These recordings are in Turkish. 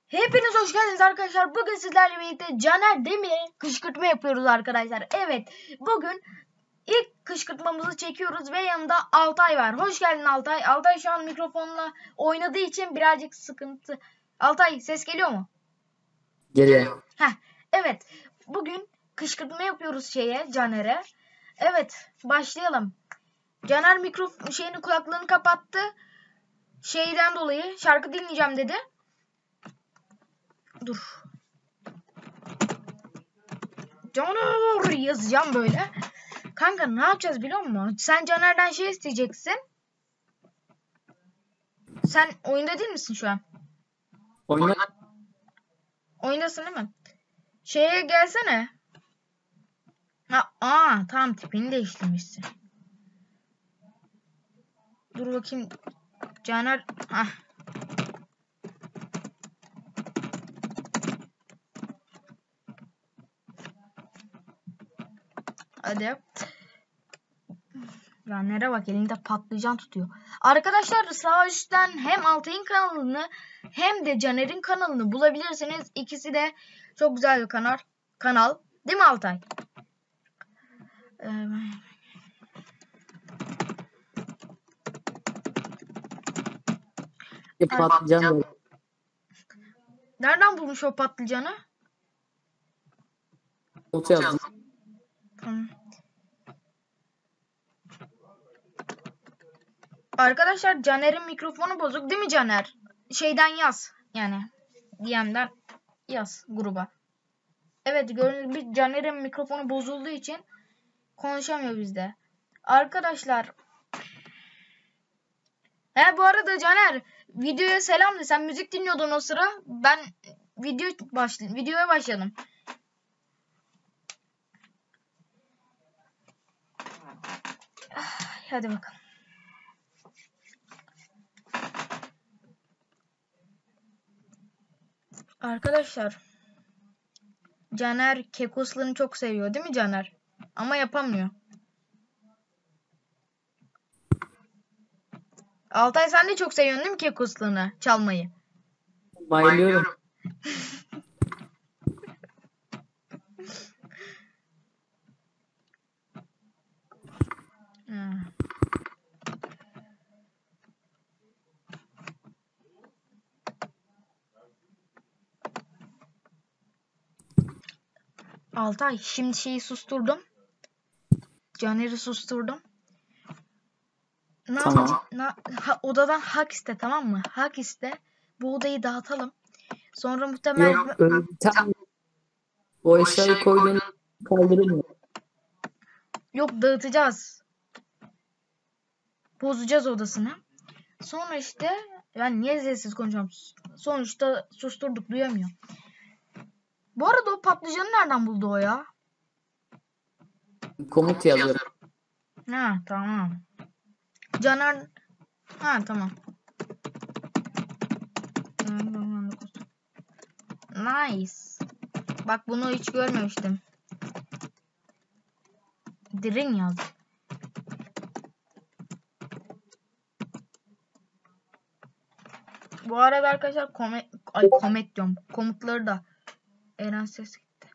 Hepiniz hoş geldiniz arkadaşlar. Bugün sizlerle birlikte Caner Demir'e kışkırtma yapıyoruz arkadaşlar. Evet, bugün ilk kışkırtmamızı çekiyoruz ve yanında Altay var. Hoş geldin Altay. Altay şu an mikrofonla oynadığı için birazcık sıkıntı. Altay, ses geliyor mu? Geliyor. Evet. Bugün kışkırtma yapıyoruz Caner'e. Evet, başlayalım. Caner kulaklığını kapattı. Şeyden dolayı şarkı dinleyeceğim dedi. Dur. Caner yazacağım böyle. Kanka ne yapacağız biliyor musun? Sen Caner'den şey isteyeceksin. Sen oyunda değil misin şu an? Oyundasın değil mi? Şeye gelsene. Tamam, tipini değiştirmişsin. Dur bakayım. Caner. Hadi. Caner'e bak, elinde patlıcan tutuyor. Arkadaşlar sağ üstten hem Altay'ın kanalını hem de Caner'in kanalını bulabilirsiniz. İkisi de çok güzel bir kanal. Değil mi Altay? Patlıcan. Nereden bulmuş o patlıcanı? Not yazdım. Tamam. Arkadaşlar Caner'in mikrofonu bozuk değil mi Caner? Şeyden yaz. Yani DM'den yaz gruba. Evet, gördüğünüz gibi Caner'in mikrofonu bozulduğu için konuşamıyor bizde. Arkadaşlar. Bu arada Caner, videoya selam de. Sen müzik dinliyordun o sıra. Ben videoya başladım. Hadi bakalım. Arkadaşlar, Caner kekoslığını çok seviyor değil mi Caner? Ama yapamıyor. Altay, sen de çok seviyorsun değil mi kekoslığını çalmayı? Bayılıyorum. Altay, şimdi şeyi susturdum. Caner'i susturdum. Tamam. Odadan hak iste, tamam mı? Hak iste. Bu odayı dağıtalım. Sonra muhtemelen... Yok, tam o eşyayı koyduğunu kaldırır mı? Yok, dağıtacağız. Bozacağız odasını. Sonra işte ben niye sessiz konuşuyorum? Sonuçta susturduk, duyamıyor. Bu arada o patlıcanı nereden buldu o ya? Komut yazıyorum. Tamam. Caner... Tamam. Nice. Bak, bunu hiç görmemiştim. Dirin yazdı. Bu arada arkadaşlar komet diyorum. Komutları da Eren ses gitti.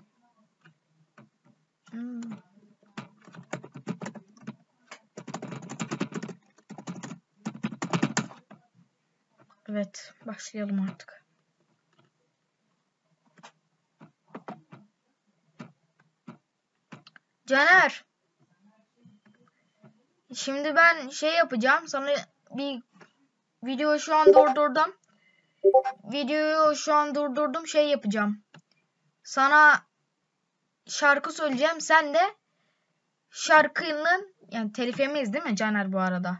Evet, başlayalım artık. Caner. Şimdi ben şey yapacağım. Sana bir videoyu şu an durdurdum. Şey yapacağım. Sana şarkı söyleyeceğim. Sen de şarkının, yani telif yemeyiz değil mi Caner bu arada?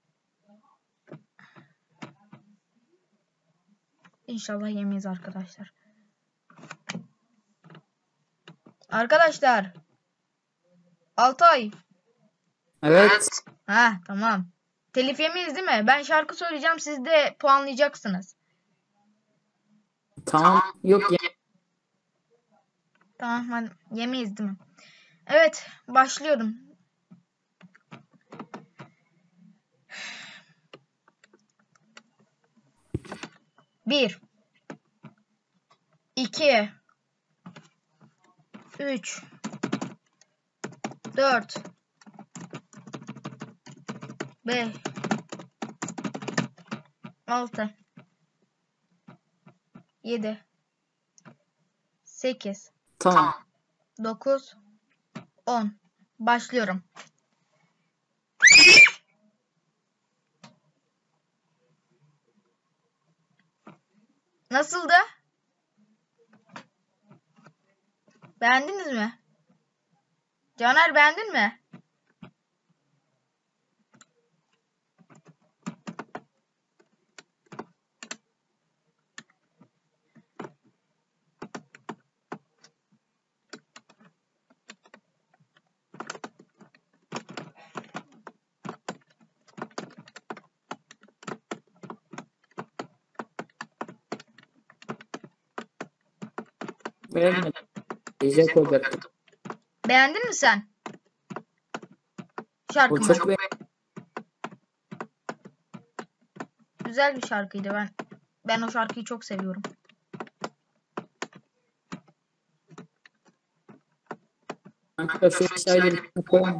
İnşallah yemeyiz arkadaşlar. Arkadaşlar. Altay. Evet. Tamam. Telif yemeyiz değil mi? Ben şarkı söyleyeceğim. Siz de puanlayacaksınız. Tamam. Yok ya. Tamam, hadi. Yemeyiz değil mi? Evet, başlıyorum. Bir. 2 3 4 5 6 7 8 Tamam. 9 10. Başlıyorum. Nasıldı? Beğendiniz mi? Caner, beğendin mi? Beğenmedim. Ece koyacaktım. Beğendin mi sen? Bu Şarkımı. çok Güzel bir şarkıydı. Ben o şarkıyı çok seviyorum. Kanka şu eşyayı koyalım.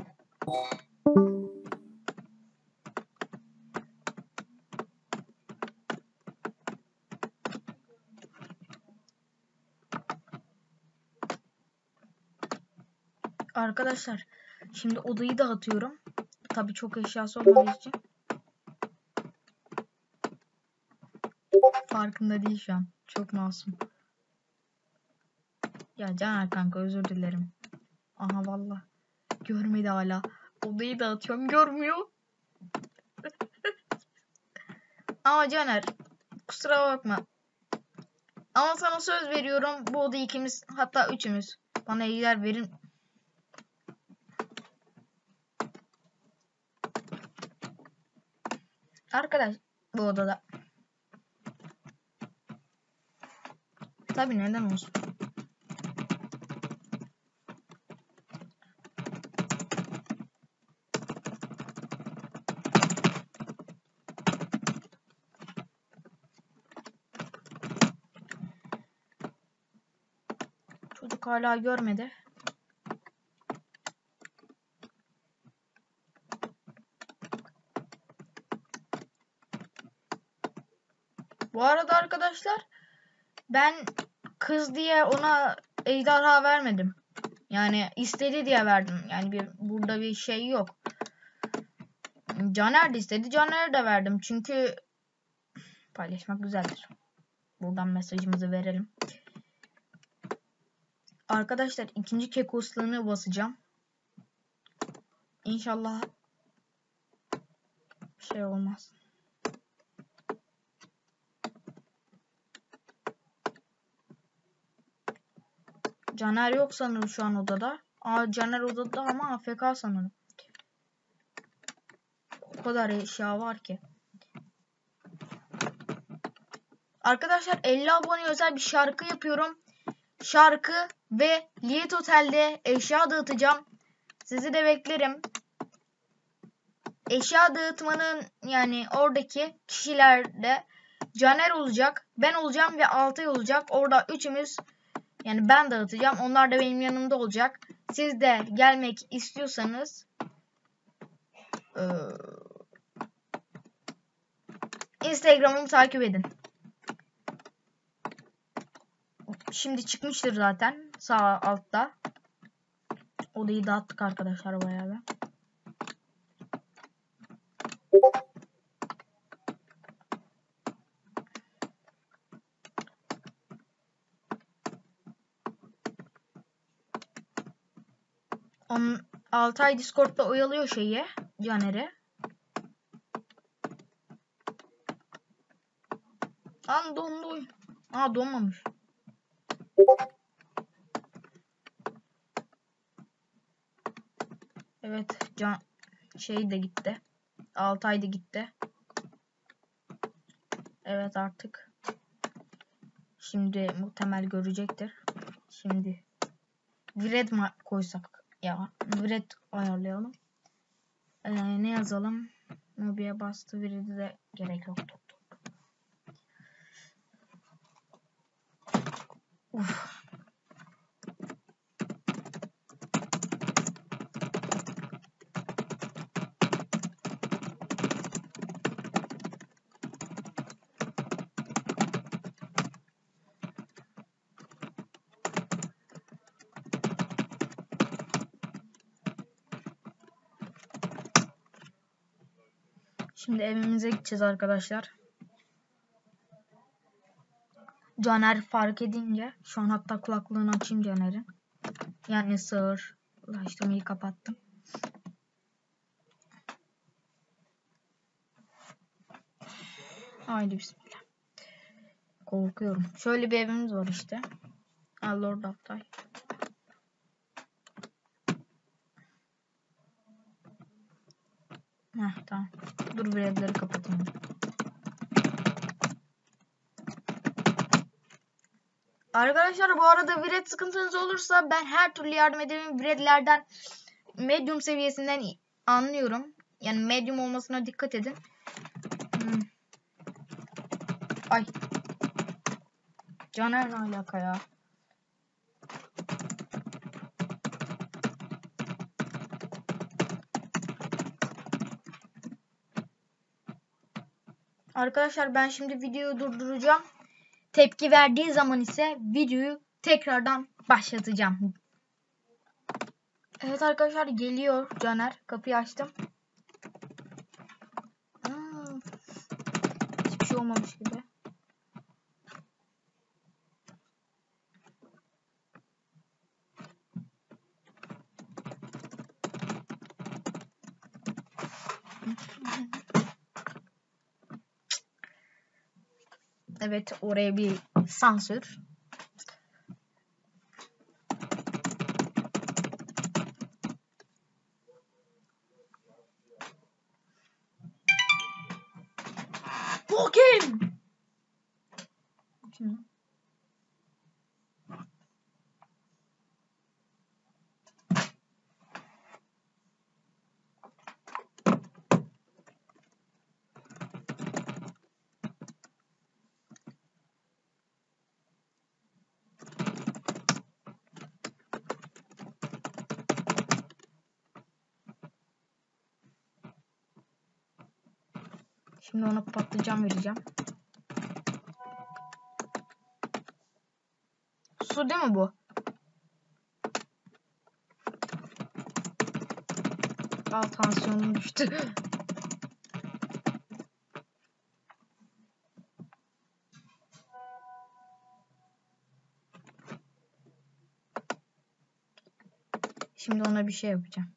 Arkadaşlar, şimdi odayı dağıtıyorum. Tabii çok eşyası olmadığı için. Farkında değil şu an. Çok masum. Ya Caner kanka, özür dilerim. Aha valla. Görmedi hala. Odayı dağıtıyorum, görmüyor. Ama Caner, kusura bakma. Ama sana söz veriyorum, bu odayı ikimiz, hatta üçümüz bana yer verin. Arkadaş, bu odada. Tabii, neden olsun. Çocuk hala görmedi. Bu arada arkadaşlar, ben kız diye ona ejderha vermedim. Yani istedi diye verdim. Yani burada bir şey yok. Caner de istedi, Caner'e de verdim. Çünkü paylaşmak güzeldir. Buradan mesajımızı verelim. Arkadaşlar, ikinci kekoslığını basacağım. İnşallah şey olmaz. Caner yok sanırım şu an odada. Caner odada ama AFK sanırım. O kadar eşya var ki. Arkadaşlar, 50 abone özel bir şarkı yapıyorum. Şarkı ve Liyet Otel'de eşya dağıtacağım. Sizi de beklerim. Eşya dağıtmanın, yani oradaki kişilerde Caner olacak, ben olacağım ve Altay olacak. Orada üçümüz, yani ben dağıtacağım. Onlar da benim yanımda olacak. Siz de gelmek istiyorsanız Instagram'ımı takip edin. Şimdi çıkmıştır zaten sağ altta. Odayı dağıttık arkadaşlar bayağı bir. Altay Discord'da oyalıyor şeyi, Caner'i. Lan dondu oyun. Donmamış. Evet, şey de gitti. Altay da gitti. Evet, artık. Şimdi muhtemel görecektir. Şimdi Vred koysak ya. Vred ayarlayalım. Ne yazalım? Mobi'ye bastı. Vred'e de gerek yok. Uf. Şimdi evimize gideceğiz arkadaşlar. Caner fark edince, şu an hatta kulaklığını açayım Caner'in. Yani sığırlaştırmayı kapattım. Haydi bismillah. Korkuyorum. Şöyle bir evimiz var işte. Lord Altay. Tamam. Dur bir evleri kapatayım. Arkadaşlar bu arada Vired sıkıntınız olursa ben her türlü yardım ederim. Viredlerden medium seviyesinden anlıyorum. Yani medium olmasına dikkat edin. Ay. Caner ne alaka ya? Arkadaşlar ben şimdi videoyu durduracağım. Tepki verdiği zaman ise videoyu tekrardan başlatacağım. Evet arkadaşlar geliyor Caner. Kapıyı açtım. Hiçbir şey olmamış gibi. Evet oraya bir sansür. Bu kim? Kim? Şimdi ona patlıcan vereceğim. Su değil mi bu? Tansiyonum düştü. Şimdi ona bir şey yapacağım.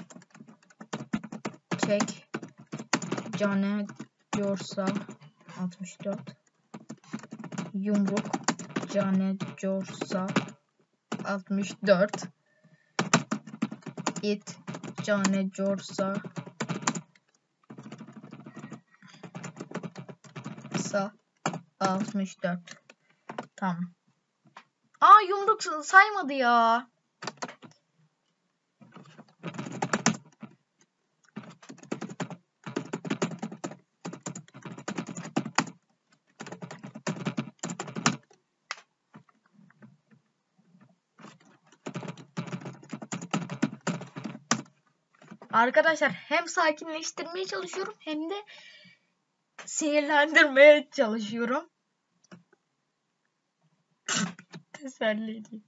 Çek. Cane Corsa 64. Yumruk. Cane Corsa 64. İt. Cane Corsa 64. Tamam. Yumruk saymadı ya. Arkadaşlar hem sakinleştirmeye çalışıyorum hem de sinirlendirmeye çalışıyorum. Teselli edeyim.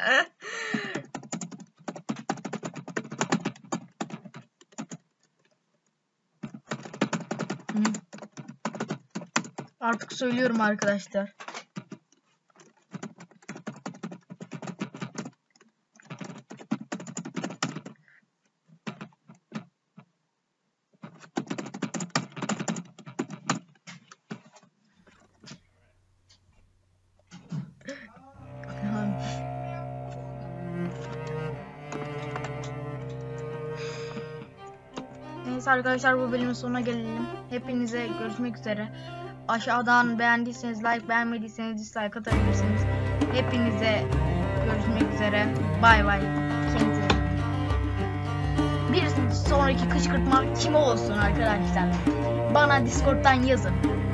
Artık söylüyorum arkadaşlar. Neyse arkadaşlar, bu bölümün sonuna gelelim. Hepinize görüşmek üzere. Aşağıdan beğendiyseniz like, beğenmediyseniz dislike atabilirsiniz. Hepinize görüşmek üzere. Bay bay. Kendinize. Bir sonraki kışkırtma kim olsun arkadaşlar? Bana Discord'dan yazın.